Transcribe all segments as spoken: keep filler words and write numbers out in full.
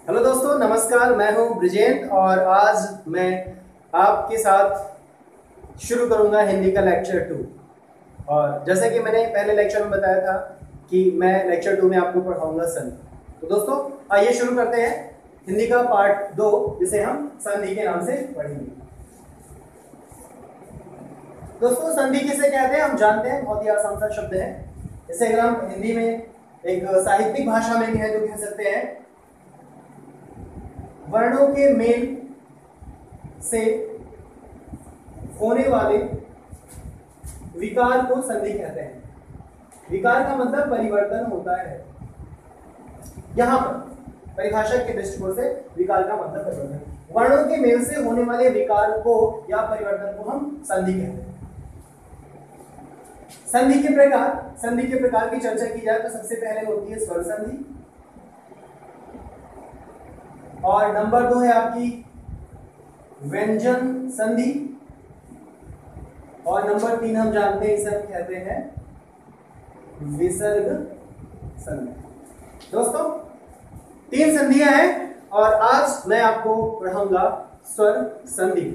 Hello दोस्तों, नमस्कार। मैं हूं ब्रिजेंद्र और आज मैं आपके साथ शुरू करूंगा हिंदी का लेक्चर टू। और जैसे कि मैंने पहले लेक्चर में बताया था कि मैं लेक्चर टू में आपको पढ़ाऊंगा संधि। तो दोस्तों आइए शुरू करते हैं हिंदी का पार्ट दो, जिसे हम संधि के नाम से पढ़ेंगे। दोस्तों संधि किसे कहते हैं हम जानते हैं, बहुत ही आसान सा शब्द है। इसे अगर हम हिंदी में एक साहित्यिक भाषा में कहें तो कह सकते हैं वर्णों के मेल से होने वाले विकार को संधि कहते हैं। विकार का मतलब परिवर्तन होता है। यहां पर परिभाषा के दृष्टिकोण से विकार का मतलब परिवर्तन, वर्णों के मेल से होने वाले विकार को या परिवर्तन को हम संधि कहते हैं। संधि के प्रकार संधि के प्रकार की चर्चा की जाए तो सबसे पहले होती है स्वर संधि, और नंबर दो है आपकी व्यंजन संधि, और नंबर तीन हम जानते हैं इसे हम कहते हैं विसर्ग संधि। दोस्तों तीन संधियां हैं और आज मैं आपको पढ़ाऊंगा स्वर संधि।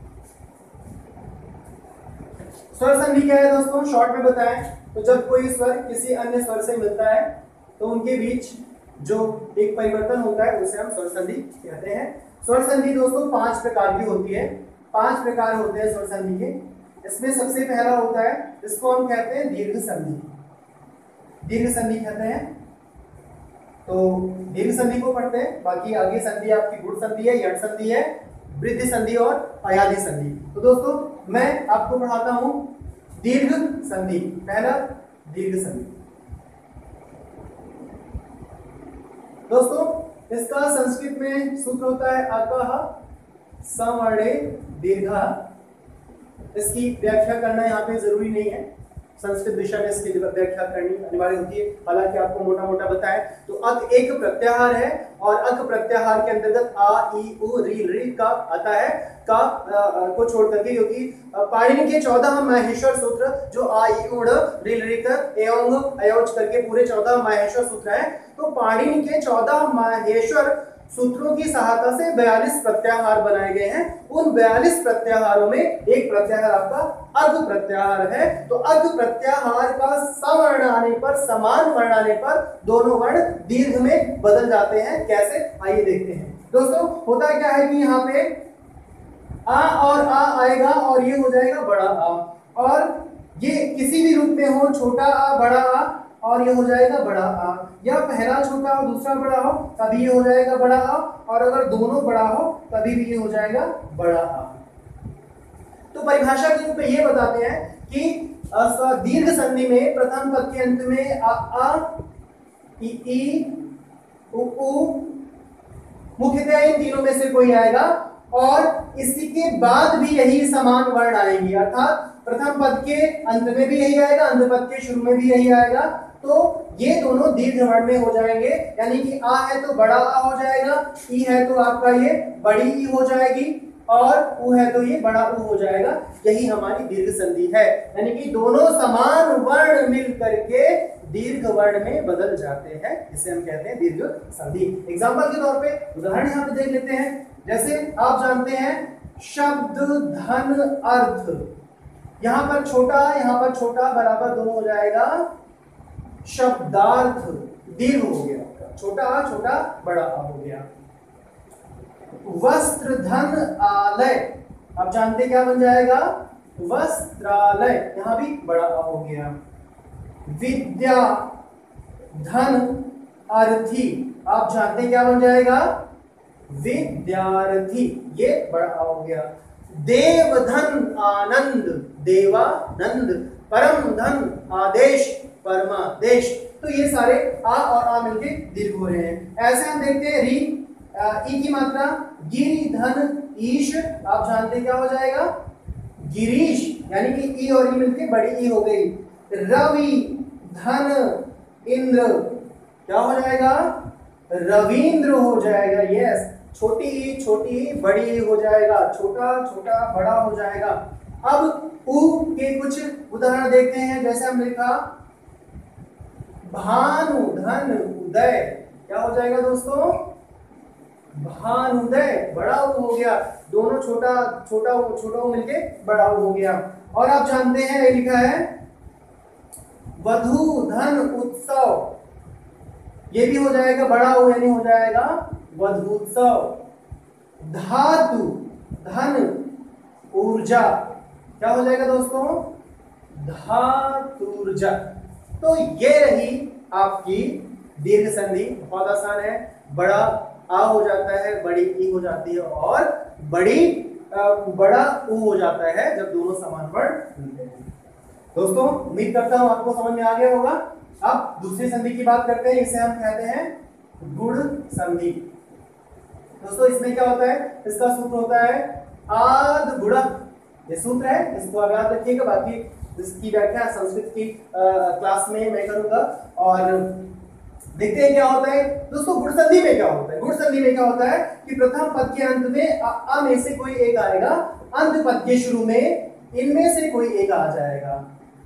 स्वर संधि क्या है दोस्तों, शॉर्ट में बताएं तो जब कोई स्वर किसी अन्य स्वर से मिलता है तो उनके बीच जो एक परिवर्तन होता है उसे हम स्वर संधि कहते हैं। स्वर संधि दोस्तों पांच प्रकार की होती है। पांच प्रकार होते हैं स्वर संधि के। इसमें सबसे पहला होता है, इसको हम कहते हैं दीर्घ संधि। दीर्घ संधि कहते हैं। तो दीर्घ संधि को पढ़ते हैं। बाकी आगे संधि आपकी गुण संधि है, यण संधि है, वृद्धि संधि और अयाधि संधि। तो दोस्तों मैं आपको पढ़ाता हूं दीर्घ संधि। पहला दीर्घ संधि। दोस्तों इसका संस्कृत में सूत्र होता है अकः सवर्णे दीर्घः। इसकी व्याख्या करना यहाँ पे जरूरी नहीं है, संस्कृत विषय में इसकी व्याख्या करनी अनिवार्य होती है। हालांकि आपको मोटा मोटा बताएं तो अक एक प्रत्याहार है और अक प्रत्याहार के अंतर्गत आ ई उ री री का आता है। का आ, को छोड़ करके, क्योंकि पाणिनि के चौदह माहेश्वर सूत्र जो आ ई उड़ री री कर एओंग अयोच करके पूरे चौदह माहेश्वर सूत्र है। तो पाणिनि के चौदह माहेश्वर सूत्रों की सहायता से बयालीस प्रत्याहार बनाए गए हैं। उन बयालीस प्रत्याहारों में एक प्रत्याहार आपका अग प्रत्याहार है। तो अग प्रत्याहार का सवर्ण आने पर, समान वर्ण आने पर दोनों वर्ण दीर्घ में बदल जाते हैं। कैसे, आइए देखते हैं। दोस्तों होता क्या है कि यहाँ पे आ और आ आएगा और ये हो जाएगा बड़ा आ, और ये किसी भी रूप में हो, छोटा आ बड़ा आ, और ये हो जाएगा बड़ा आ, या पहला छोटा हो दूसरा बड़ा हो तभी ये हो जाएगा बड़ा आ, और अगर दोनों बड़ा हो तभी भी ये हो जाएगा बड़ा आ। तो परिभाषा के रूप में ये बताते हैं कि दीर्घ संधि में प्रथम पद के अंत में आ, आ इ, ई उ, उ मुख्यतः इन तीनों में से कोई आएगा और इसी के बाद भी यही समान वर्ण आएंगे। अर्थात प्रथम पद के अंत में भी यही आएगा, अंत पद के शुरू में भी यही आएगा। तो ये दोनों दीर्घ वर्ण में हो जाएंगे, यानी कि आ है तो बड़ा आ हो जाएगा, ई है तो आपका ये बड़ी ई हो जाएगी, और उ है तो ये बड़ा उ हो जाएगा। यही हमारी दीर्घ संधि है, यानी कि दोनों समान वर्ण मिल करके दीर्घ वर्ण में बदल जाते हैं। इसे हम कहते हैं दीर्घ संधि। एग्जाम्पल के तौर पे उदाहरण यहाँ पे देख लेते हैं। जैसे आप जानते हैं शब्द धन अर्थ, यहां पर छोटा यहां पर छोटा बराबर दोनों हो जाएगा शब्दार्थ। दीर्घ हो गया, छोटा आ छोटा बड़ा आ हो गया। वस्त्र धन आलय, आप जानते क्या बन जाएगा वस्त्रालय, यहां भी बड़ा आ हो गया। विद्या धन अर्थी, आप जानते क्या बन जाएगा विद्यार्थी, ये बड़ा आ हो गया। देव धन आनंद, देवानंद। परम धन आदेश, परमादेश। तो ये सारे आ और आ मिलके दीर्घ हो रहे हैं। ऐसे हम देखते हैं री ई की मात्रा गिरि धन ईश, आप जानते क्या हो जाएगा गिरीश, यानी कि ई और ई मिलके बड़ी ई हो गई। रवि धन इंद्र, क्या हो जाएगा रविंद्र हो जाएगा। यस, छोटी ई छोटी ई बड़ी ई हो जाएगा, छोटा छोटा बड़ा हो जाएगा। अब उ के कुछ उदाहरण देखते हैं। जैसे हम लिखा भानु धन उदय, क्या हो जाएगा दोस्तों भानुदय, बड़ा ऊ हो गया, दोनों छोटा छोटा छोटा ऊ मिलके बड़ा ऊ हो गया। और आप जानते हैं ये लिखा है वधू धन उत्सव, ये भी हो जाएगा बड़ा ऊ यानी हो जाएगा वधूत्सव। धातु धन ऊर्जा, क्या हो जाएगा दोस्तों, धातुर्जा। तो ये रही आपकी दीर्घ संधि, बहुत आसान है, बड़ा आ हो जाता है, बड़ी ई हो जाती है और बड़ी आ, बड़ा ऊ हो जाता है जब दोनों समान वर्ण मिलते हैं। दोस्तों उम्मीद करता हूं आपको समझ में आ गया होगा। अब दूसरी संधि की बात करते हैं, इसे हम कहते हैं गुण संधि। दोस्तों इसमें क्या होता है, इसका सूत्र होता है आद गुणक, ये सूत्र है, इसको आप याद रखिएगा। बाकी इसकी व्याख्या संस्कृत की क्लास में मैं करूंगा। और देखते हैं क्या होता है दोस्तों गुण संधि में क्या होता है। गुण संधि में क्या होता है कि प्रथम पद के अंत में अ, अ में से कोई एक आएगा, अंत पद के शुरू में इनमें से कोई एक आ जाएगा,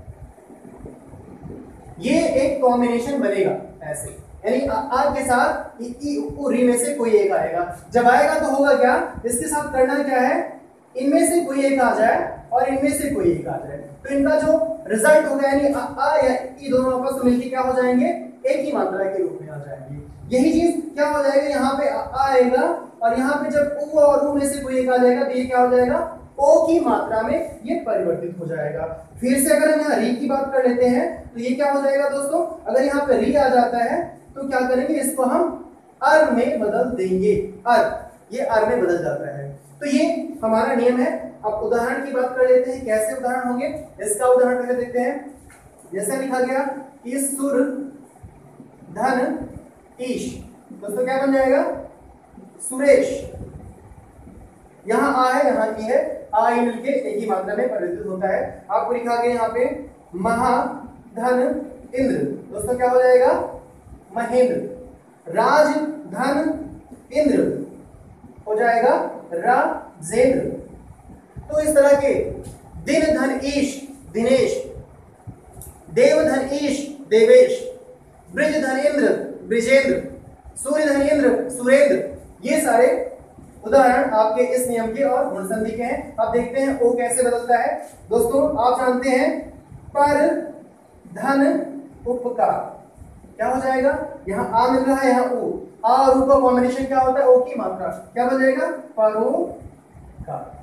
ये एक कॉम्बिनेशन बनेगा ऐसे, यानी अ, आ के साथ इ, इ, उ, री में से कोई एक आएगा। जब आएगा तो होगा क्या, इसके साथ करना क्या है, इनमें से कोई एक आ जाए और इनमें से कोई एक आ जाए, तो इनका जो रिजल्ट होगा यानी अ, आ या ई दोनों आपस में मिलकर क्या हो जाएंगे, एक ही मात्रा के रूप में आ जाएंगे। यही चीज क्या हो जाएगा, यहाँ पे अ आएगा और यहाँ पे जब उ और उ में से कोई एक आ जाएगा तो ये क्या हो जाएगा, ओ की मात्रा में ये परिवर्तित हो जाएगा। फिर से अगर हम यहाँ री की बात कर लेते हैं तो ये क्या हो जाएगा दोस्तों, अगर यहाँ पे री आ जाता है तो क्या करेंगे, इसको हम अर में बदल देंगे, अर, ये अर में बदल जाता है। तो ये हमारा नियम है। अब उदाहरण की बात कर लेते हैं, कैसे उदाहरण होंगे, इसका उदाहरण पहले देखते हैं। जैसे लिखा गया ईसुर धन ईश, दोस्तों क्या बन जाएगा, सुरेश। यहाँ आ है, यहाँ ई है, आ ई मिलके एक ही मात्रा में परिवर्तित होता है। आपको लिखा गया यहाँ पे महा धन इंद्र, दोस्तों क्या हो जाएगा, महेंद्र। राज धन इंद्र हो जाएगा राजेंद्र। तो इस तरह के दिन धन ईश दिनेश, देव धन ईश देवेश, ब्रिज धन इंद्र ब्रिजेंद्र, सूर्य धन इंद्र सुरेंद्र। ये सारे उदाहरण आपके इस नियम के और गुण संधि के हैं। अब देखते हैं ओ कैसे बदलता है। दोस्तों आप जानते हैं पर धन उपकार, क्या हो जाएगा, यहाँ आ मिल रहा है, यहाँ ऊ, आ और ऊ का कॉम्बिनेशन क्या होता है, ओ की मात्रा, क्या बन जाएगा, परोपकार।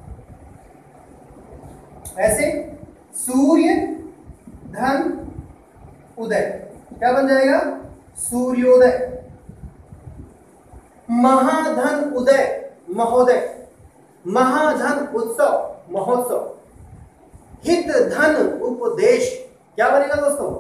ऐसे सूर्य धन उदय, क्या बन जाएगा, सूर्योदय। महाधन उदय महोदय, महाधन उत्सव महोत्सव। हित धन उपदेश, क्या बनेगा दोस्तों,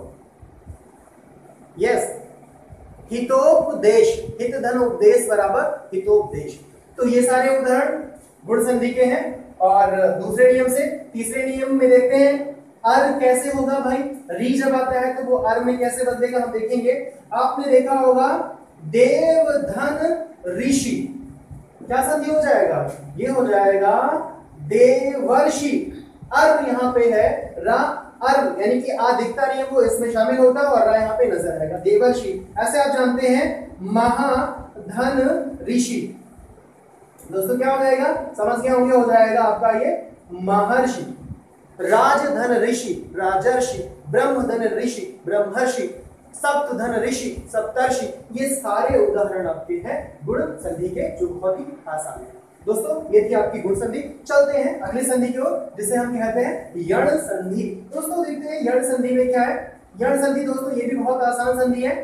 यस हितोपदेश, हित धन उपदेश बराबर हितोपदेश। तो ये सारे उदाहरण गुण संधि के हैं। और दूसरे नियम से तीसरे नियम में देखते हैं अर कैसे होगा भाई, री जब आता है तो वो अर में कैसे बदलेगा हम देखेंगे। आपने देखा होगा देव धन ऋषि, क्या संधि हो जाएगा, ये हो जाएगा देवर्षि। अर यहाँ पे है रा, अर यानी कि आ दिखता नहीं है वो इसमें शामिल होता है और रा यहाँ पे नजर आएगा, देवर्षि। ऐसे आप जानते हैं महाधन ऋषि, दोस्तों क्या हो जाएगा, समझ गए होंगे, हो जाएगा आपका ये महर्षि। राजधन ऋषि राजर्षि, ब्रह्मधन ऋषि ब्रह्मर्षि, सप्तधन ऋषि सप्तर्षि। ये सारे उदाहरण आपके हैं गुण संधि के, जो बहुत ही आसान है। दोस्तों ये थी आपकी गुण संधि। चलते हैं अगली संधि की ओर, जिसे हम कहते हैं यण संधि। दोस्तों देखते हैं यण संधि में क्या है। यण संधि दोस्तों ये भी बहुत आसान संधि है।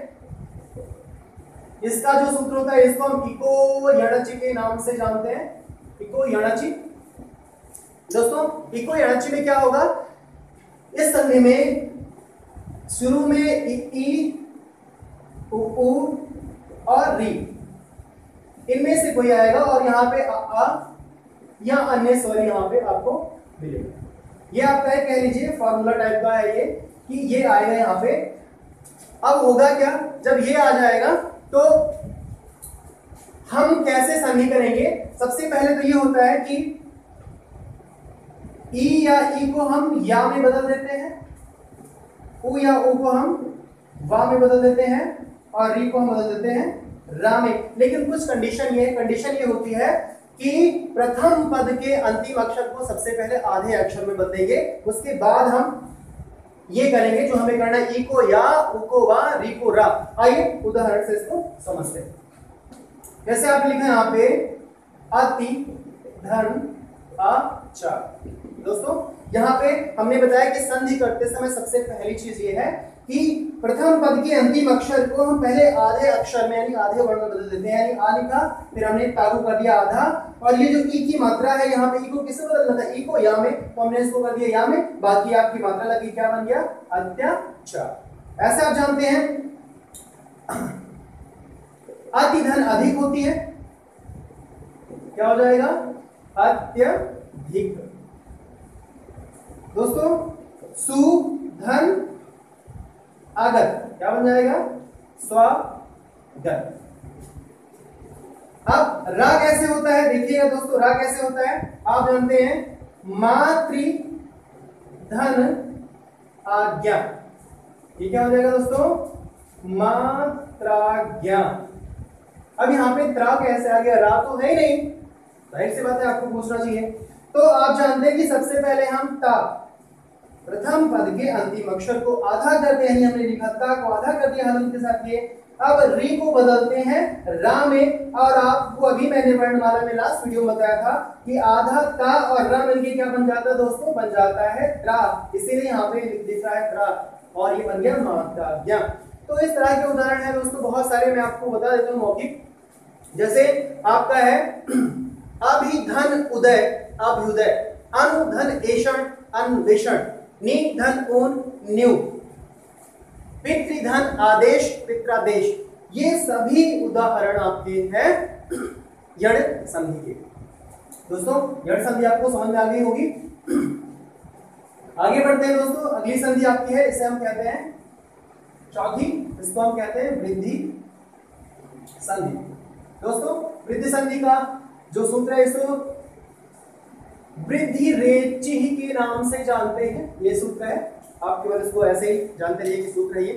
इसका जो सूत्र होता है इसको हम इको यणचि के नाम से जानते हैं, इको यणचि। दोस्तों इको यणचि में क्या होगा, इस संधि में शुरू में इ, ई, उ, उ और री, इनमें से कोई आएगा और यहाँ पे आ, आ या अन्य स्वर यहाँ पे आपको मिलेगा। ये आपका है, कह लीजिए फॉर्मूला टाइप का है ये, कि ये आएगा यहाँ पे। अब होगा क्या, जब ये आ जाएगा तो हम कैसे संधि करेंगे। सबसे पहले तो ये होता है कि ई या ई को हम या में बदल देते हैं, उ या उ को हम वा में बदल देते हैं और री को हम बदल देते हैं रा में। लेकिन कुछ कंडीशन ये कंडीशन ये होती है कि प्रथम पद के अंतिम अक्षर को सबसे पहले आधे अक्षर में बदलेंगे, उसके बाद हम ये करेंगे जो हमें करना है, ई को या, उ को वा, री को रा। आइए उदाहरण से इसको समझते हैं। जैसे आप लिखे यहाँ पे अति धन आचार। दोस्तों यहाँ पे हमने बताया कि संधि करते समय सबसे पहली चीज ये है कि प्रथम पद के अंतिम अक्षर को हम पहले आधे अक्षर में यानी आधे वर्ण में बदल देते हैं। यानी आ लिखा, फिर हमने तागु कर दिया आधा, और ये जो ई की मात्रा है यहाँ पे ई को किससे बदलना था, ई को या में, तो हमने इसको कर दिया या में, बाकी आपकी मात्रा लगी क्या बन गया, अत्याचार। ऐसा आप जानते हैं अति धन अधिक होती है, क्या हो जाएगा, अत्यधिक। दोस्तों सु धन आगत क्या बन जाएगा, स्वागत। अब रा कैसे होता है, देखिएगा दोस्तों रा कैसे होता है, आप जानते हैं मातृ धन आज्ञा। ये क्या हो जाएगा दोस्तों, मात्राज्ञा। अब यहाँ पे त्रा कैसे आ गया, रा तो है ही नहीं, राइट से बात है, आपको पूछना चाहिए। तो आप जानते हैं कि सबसे पहले हम ता प्रथम पद के अंतिम अक्षर को आधा करते हैं, हमने लिखा ता को आधा कर दिया हलन के साथ ये। अब री को बदलते हैं रा में, और आपको अभी मैंने वर्णमाला में लास्ट वीडियो में बताया था कि आधा ता और रा मिलके क्या बन जाता है दोस्तों, बन जाता है त्रा। इसीलिए यहाँ पे दिख रहा है त्रा, और ये बन गया मात्राज्ञा। तो इस तरह के उदाहरण है दोस्तों बहुत सारे, मैं आपको बता देता हूँ मौखिक। जैसे आपका है अभिधन उदय, अभ्युदय, अनुधन एषण, अन्वेषण, नि धन ऊन, न्यू, पितृधन आदेश, पित्रादेश। ये सभी उदाहरण आपके हैं यण संधि के। दोस्तों यण संधि आपको समझ में आ गई होगी। आगे बढ़ते हैं दोस्तों, अगली संधि आपकी है, इसे हम कहते हैं चौथी, इसको हम कहते हैं वृद्धि संधि। दोस्तों वृद्धि संधि का जो सूत्र है इसको वृद्धि रेचि के नाम से जानते हैं, ये सूत्र है, आप केवल इसको ऐसे ही जानते रहिए कि सूत्र है ये।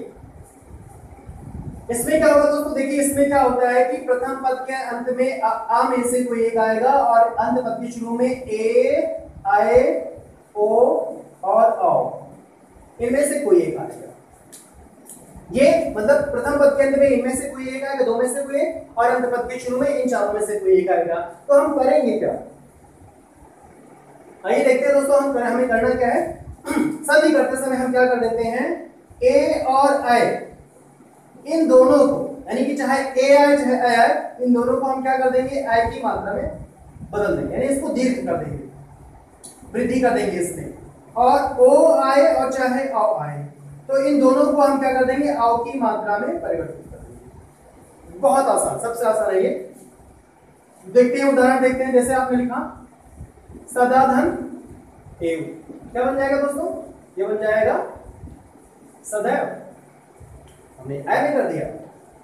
इसमें क्या होगा दोस्तों, देखिए इसमें क्या होता है कि प्रथम पद के अंत में आ, आ में से कोई एक आएगा, और अंत पद के शुरू में ए, आए, ओ और औ, इनमें से कोई एक आएगा। ये मतलब प्रथम पद के अंत में इनमें से कोई एक आएगा, दो में से कोई एक, और अंत पद के शुरू में इन चारों में से कोई एक आएगा। तो हम करेंगे क्या, आइए देखते हैं दोस्तों, हम हमें करना क्या है। संधि करते समय हम क्या कर देते हैं, ए और आई इन दोनों को, यानी कि चाहे ए आए चाहे आई आए, इन दोनों को हम क्या कर देंगे, आई की मात्रा में बदल देंगे, यानी इसको दीर्घ कर देंगे, वृद्धि कर देंगे इसमें। और ओ आए और चाहे आओ आए, तो इन दोनों को हम क्या कर देंगे, आओ की मात्रा में परिवर्तित कर देंगे। बहुत आसान, सबसे आसान है ये। देखते हैं उदाहरण देखते हैं। जैसे आपने लिखा सदाधन एव, क्या बन जाएगा दोस्तों, ये बन जाएगा सदैव, हमने ऐ में कर दिया।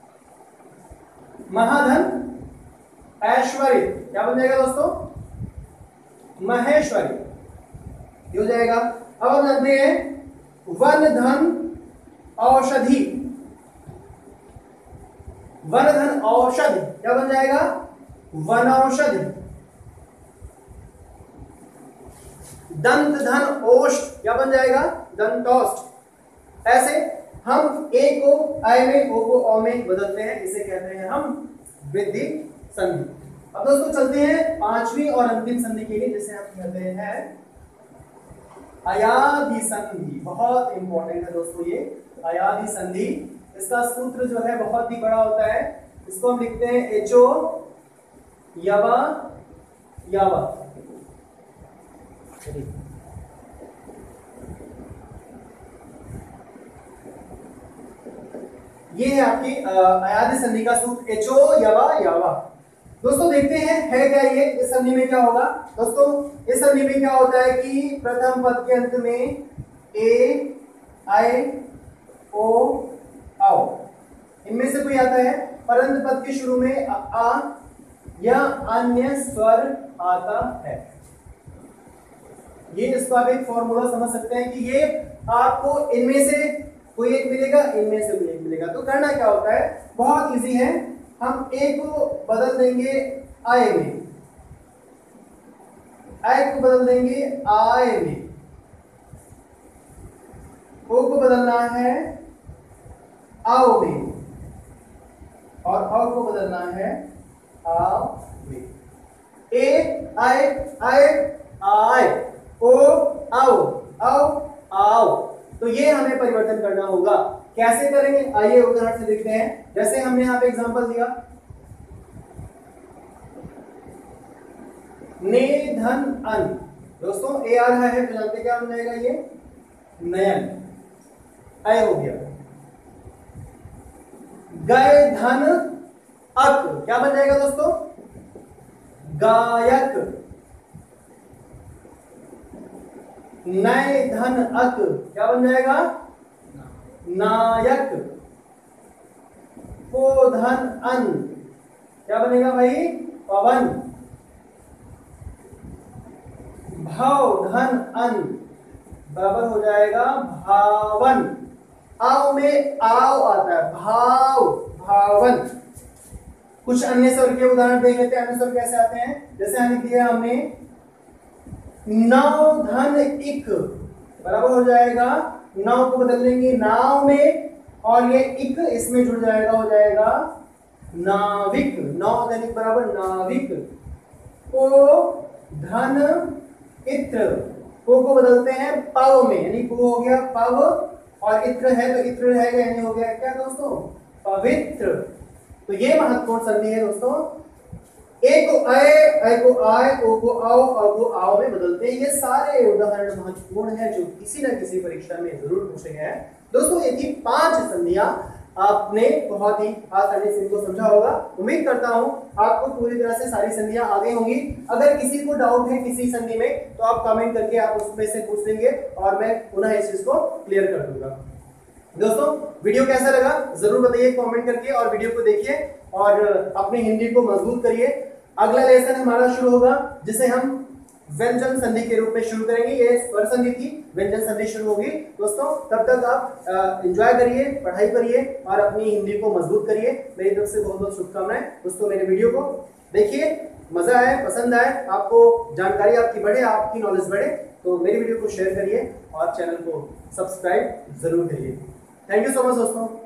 महाधन ऐश्वर्य, क्या बन जाएगा दोस्तों, महेश्वरी, ये हो जाएगा। अब हम जानते हैं वन धन औषधि, वन धन औषधि क्या बन जाएगा, वनौषधि। दंत धन ओष्ठ क्या बन जाएगा, दंतोष्ठ। ऐसे हम ए को आई में, ओ को औ में बदलते हैं, इसे कहते हैं हम वृद्धि संधि। अब दोस्तों चलते हैं पांचवी और अंतिम संधि के लिए, जिसे हम कहते हैं अयाधि संधि। बहुत इंपॉर्टेंट है दोस्तों ये अयाधि संधि। इसका सूत्र जो है बहुत ही बड़ा होता है, इसको हम लिखते हैं एचो यवा यावा। ये है आपकी अयाधि संधि का सूत्र एचो यवा यावा। दोस्तों देखते हैं है क्या ये, इस संधि में क्या होगा। दोस्तों इस संधि में क्या होता है कि प्रथम पद के अंत में ए, आई, ओ, आओ, इनमें से कोई आता है, और अंत पद के शुरू में आ, आ या अन्य स्वर आता है। ये इसको आप एक फॉर्मूला समझ सकते हैं कि ये आपको इनमें से कोई एक मिलेगा, इनमें से कोई एक मिलेगा। तो करना क्या होता है, बहुत इजी है। हम ए को बदल देंगे आए में, आए को बदल देंगे आए में, ओ को बदलना है आओ में, और आओ को बदलना है आओ में। ए आए आए आए, ओ आओ आओ आओ। तो ये हमें परिवर्तन करना होगा। कैसे करेंगे आइए उदाहरण से देखते हैं। जैसे हमने यहां पे एग्जांपल दिया, ने धन अन, दोस्तों ए आ रहा है तो जानते क्या बन जाएगा, ये नयन, अय हो गया। गए धन अक, क्या बन जाएगा दोस्तों, गायक। नए धन अक, क्या बन जाएगा, नायक। को धन अन, क्या बनेगा भाई, पवन। भाव धन अन बराबर हो जाएगा भावन। आओ में आओ आता है, भाव भावन। कुछ अन्य स्वर के उदाहरण देख लेते हैं। अन्य स्वर कैसे आते हैं, जैसे यहाँ लिख दिया हमने नौ धन इक बराबर हो जाएगा, नौ को बदल देंगे नाव में, और ये इक इसमें जुड़ जाएगा, हो जाएगा नाविक। नौ धन इक बराबर नाविक। को धन इत्र, को को बदलते हैं पव में, यानी को हो गया पव, और इत्र है तो इत्र रहेगा, यानी हो गया क्या दोस्तों, पवित्र। तो ये महत्वपूर्ण संधि है दोस्तों। ए को अय, अय को आय, ओ को आओ, औ को आओ में बदलते हैं। ये सारे उदाहरण महत्वपूर्ण हैं जो किसी न किसी परीक्षा में जरूर पूछे गए हैं। दोस्तों ये थी पांच संधियां, आपने बहुत ही आसानी से इनको समझा होगा। उम्मीद करता हूं आपको पूरी तरह से सारी संधियां आ गई होंगी। अगर किसी को डाउट है किसी संधि में तो आप कमेंट करके आप उसमें से पूछ लेंगे और मैं पुनः इस चीज को क्लियर कर दूंगा। दोस्तों वीडियो कैसा लगा जरूर बताइए कमेंट करके, और वीडियो को देखिए और अपनी हिंदी को मजबूत करिए। अगला लेसन हमारा शुरू होगा जिसे हम व्यंजन संधि के रूप में शुरू करेंगे। ये स्वर संधि थी, व्यंजन संधि शुरू होगी। दोस्तों तब तक आप एंजॉय करिए, पढ़ाई करिए और अपनी हिंदी को मजबूत करिए। मेरी तरफ से बहुत बहुत शुभकामनाएं। दोस्तों मेरे वीडियो को देखिए, मजा आए, पसंद आए, आपको जानकारी आपकी बढ़े, आपकी नॉलेज बढ़े, तो मेरी वीडियो को शेयर करिए और चैनल को सब्सक्राइब जरूर करिए। थैंक यू सो मच दोस्तों।